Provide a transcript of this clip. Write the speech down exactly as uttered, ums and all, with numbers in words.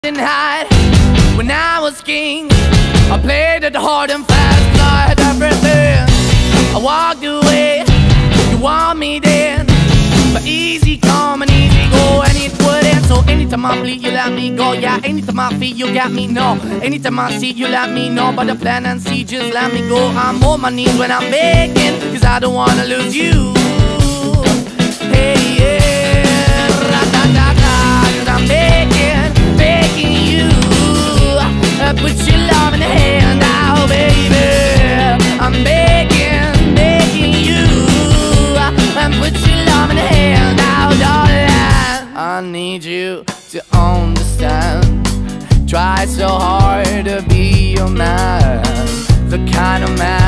Hide. When I was king, I played it hard and fast, 'cause I had everything. I walked away, you want me then, but easy come and easy go, and it wouldn't. So anytime I bleed, you let me go. Yeah, anytime I feel, you got me, no. Anytime I see, you let me know. But the plan and see, just let me go. I'm on my knees when I'm begging, 'cause I don't wanna lose you. Hey, yeah, ra-da-da-da, 'cause I'm begging, begging you. Put your love in the hand now, baby. I'm begging, begging you. And put your love in the hand now, darling. I need you to understand. Try so hard to be your man, the kind of man